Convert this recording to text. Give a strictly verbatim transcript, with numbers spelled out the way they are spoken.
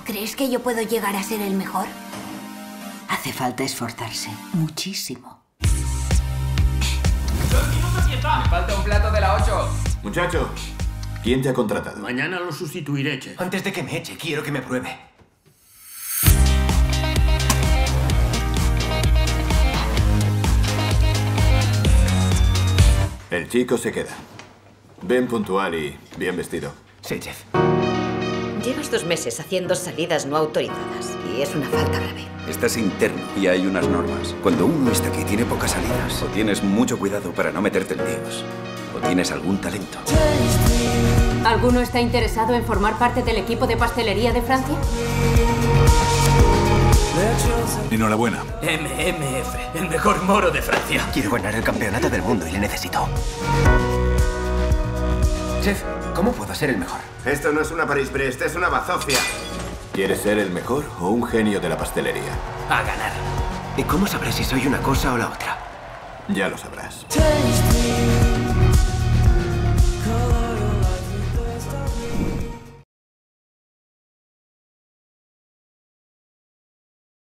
¿Crees que yo puedo llegar a ser el mejor? Hace falta esforzarse muchísimo. Me falta un plato de la ocho. Muchacho, ¿quién te ha contratado? Mañana lo sustituiré, chef. Antes de que me eche, quiero que me pruebe. El chico se queda. Ven puntual y bien vestido. Sí, chef. Llevas dos meses haciendo salidas no autorizadas y es una falta grave. Estás interno y hay unas normas. Cuando uno está aquí tiene pocas salidas. O tienes mucho cuidado para no meterte en líos. O tienes algún talento. ¿Alguno está interesado en formar parte del equipo de pastelería de Francia? Enhorabuena. M M F, el mejor moro de Francia. Quiero ganar el campeonato del mundo y le necesito. Chef, ¿cómo puedo ser el mejor? Esto no es una París-Brest, es una bazofia. ¿Quieres ser el mejor o un genio de la pastelería? A ganar. ¿Y cómo sabré si soy una cosa o la otra? Ya lo sabrás.